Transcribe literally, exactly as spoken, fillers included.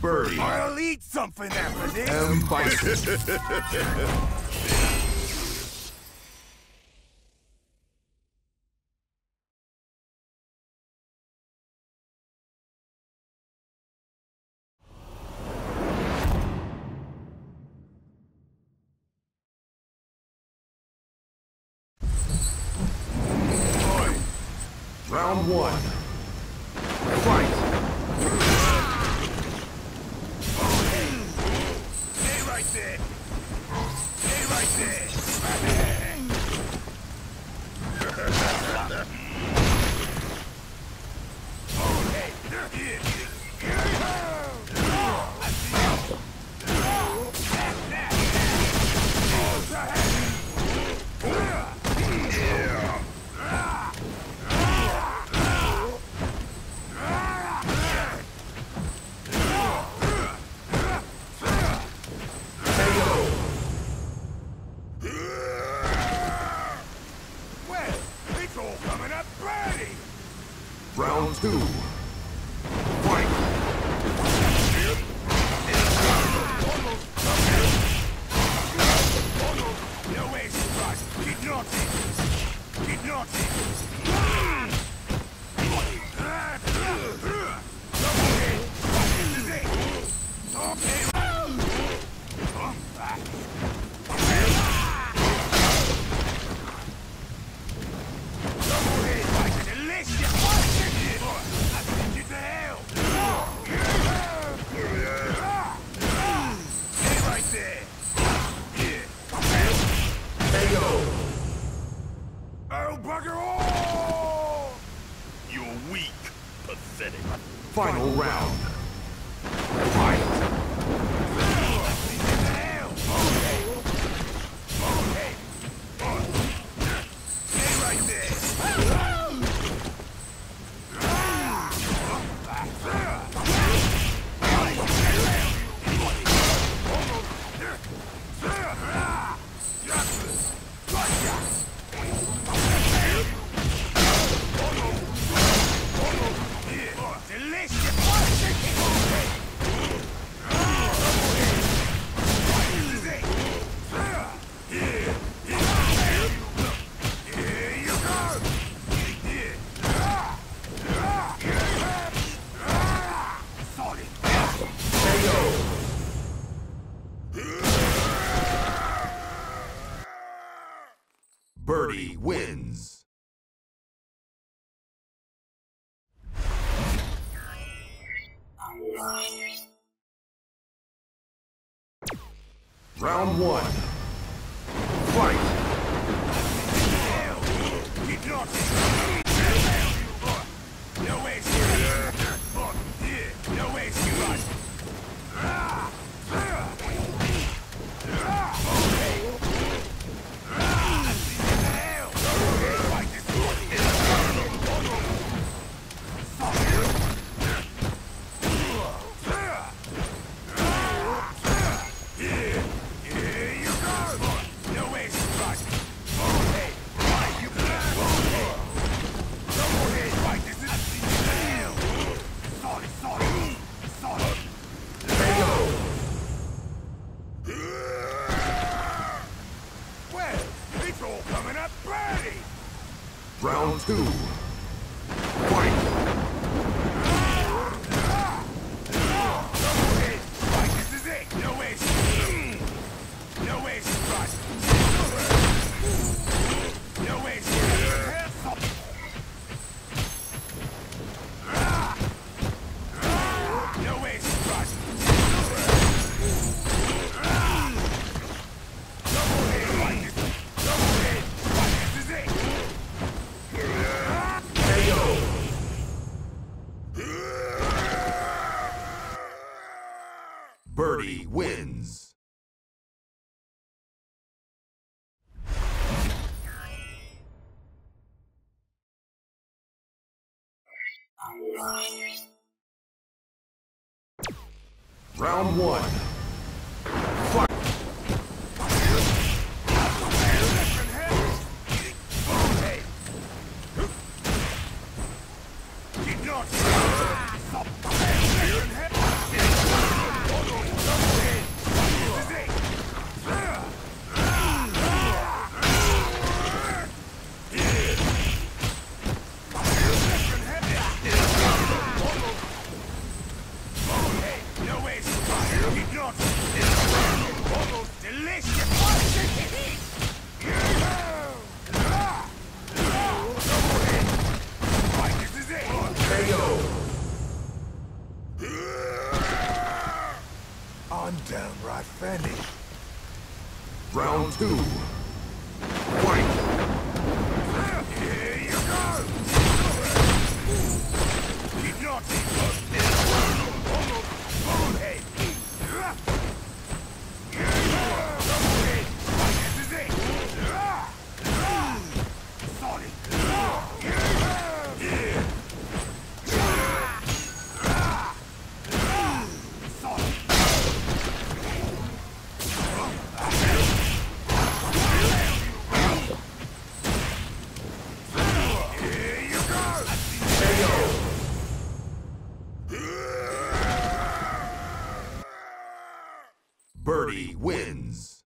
Birdie. I'll eat something after this. M.Bison. Round one. Fight! Stay right there. Stay right there. Round two. Fight! No way, surprise! Keep naughty! Keep naughty! Final round. Fight! Stay right there! Birdie wins. Round one. Fight! No way, no way, Round two. Fight! This is it! No way! No way, surprise! No way, no way, surprise! Birdie wins. Round one. Fight! Keep your Did not. Almost delicious. Right, this is it. K O. I'm downright finished. Round two. Fight. Here you go. Did not. Almost head. This is it. Solid. Birdie wins.